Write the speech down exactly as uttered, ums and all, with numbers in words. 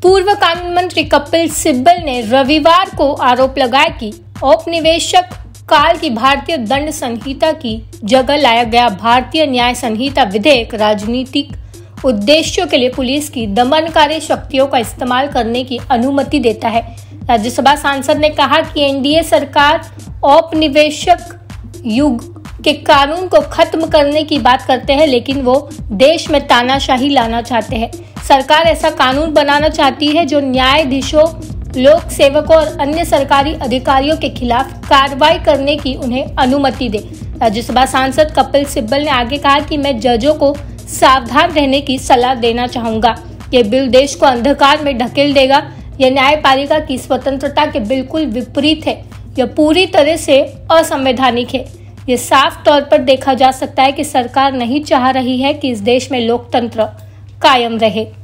पूर्व कानून मंत्री कपिल सिब्बल ने रविवार को आरोप लगाया कि औपनिवेशिक काल की भारतीय दंड संहिता की जगह लाया गया भारतीय न्याय संहिता विधेयक राजनीतिक उद्देश्यों के लिए पुलिस की दमनकारी शक्तियों का इस्तेमाल करने की अनुमति देता है। राज्यसभा सांसद ने कहा कि एनडीए सरकार औपनिवेशिक युग के कानून को खत्म करने की बात करते हैं, लेकिन वो देश में तानाशाही लाना चाहते हैं। सरकार ऐसा कानून बनाना चाहती है जो न्यायाधीशों, लोक सेवकों और अन्य सरकारी अधिकारियों के खिलाफ कार्रवाई करने की उन्हें अनुमति दे। राज्यसभा सांसद कपिल सिब्बल ने आगे कहा कि मैं जजों को सावधान रहने की सलाह देना चाहूंगा। ये बिल देश को अंधकार में ढकेल देगा। यह न्यायपालिका की स्वतंत्रता के बिल्कुल विपरीत है। यह पूरी तरह से असंवैधानिक है। ये साफ तौर पर देखा जा सकता है कि सरकार नहीं चाह रही है कि इस देश में लोकतंत्र कायम रहे।